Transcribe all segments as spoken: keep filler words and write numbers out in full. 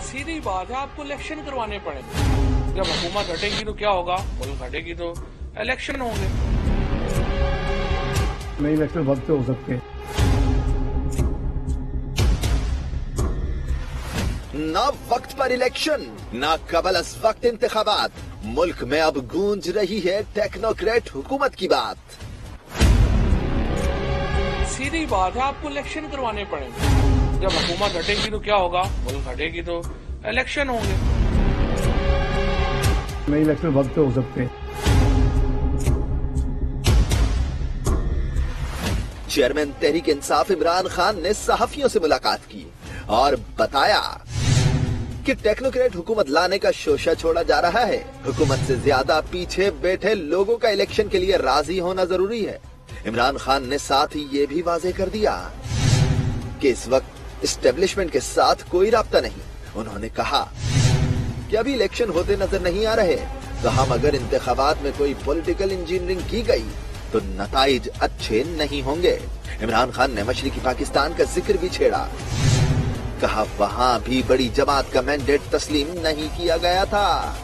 सीधी बात है, आपको इलेक्शन करवाने पड़ेंगे। जब हुकूमत हटेगी तो क्या होगा, मुल्क हटेगी तो इलेक्शन होंगे। नई इलेक्शन वक्त पे हो सकते हैं। ना वक्त पर इलेक्शन, ना कबल अस वक्त इंतखाबात, मुल्क में अब गूंज रही है टेक्नोक्रेट हुकूमत की बात। सीधी बात है, आपको इलेक्शन करवाने पड़ेंगे। जब हुकूमत हटेगी तो क्या होगा, मुल्क हटेगी तो इलेक्शन होंगे। नई इलेक्शन वक्त पे हो सकते हैं। चेयरमैन तहरीक इंसाफ इमरान खान ने सहाफियों से मुलाकात की और बताया कि टेक्नोक्रेट हुकूमत लाने का शोशा छोड़ा जा रहा है। हुकूमत से ज्यादा पीछे बैठे लोगों का इलेक्शन के लिए राजी होना जरूरी है। इमरान खान ने साथ ही ये भी वाजे कर दिया कि इस वक्त एस्टेब्लिशमेंट के साथ कोई राब्ता नहीं। उन्होंने कहा कि अभी इलेक्शन होते नजर नहीं आ रहे, तो हम अगर इंतखाबात में कोई पॉलिटिकल इंजीनियरिंग की गई तो नताइज अच्छे नहीं होंगे। इमरान खान ने मशरिकी पाकिस्तान का जिक्र भी छेड़ा। कहा वहां भी बड़ी जमात का मैंडेट तस्लीम नहीं किया गया था।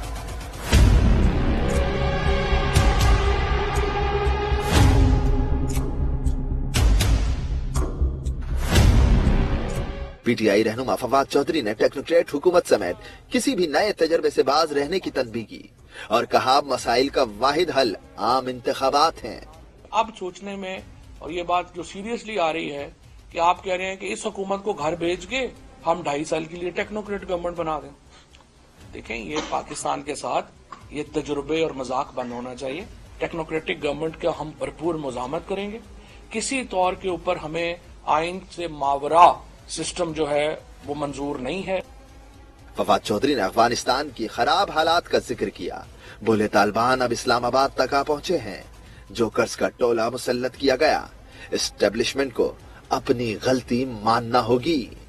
पीटीआई रहनुमा फवाद चौधरी ने टेक्नोक्रेट हुकूमत समेत किसी भी नए तजर्बे से बाज रहने की तनबीह की और कहा मसाइल का वाहिद हल आम इंतखाबात हैं। अब सोचने में, और ये बात जो सीरियसली आ रही है कि आप कह रहे हैं कि इस हुकूमत को घर भेज के हम ढाई साल के लिए टेक्नोक्रेट गवर्नमेंट बना दें। देखें, ये पाकिस्तान के साथ ये तजुर्बे और मजाक बंद होना चाहिए। टेक्नोक्रेटिक गवर्नमेंट का हम भरपूर मुजामत करेंगे। किसी तौर के ऊपर हमें आइन से मावरा सिस्टम जो है वो मंजूर नहीं है। फवाद चौधरी ने अफगानिस्तान की खराब हालात का जिक्र किया। बोले तालिबान अब इस्लामाबाद तक आ पहुंचे हैं। जो कर्ज का टोला मुसल्लत किया गया, एस्टेब्लिशमेंट को अपनी गलती मानना होगी।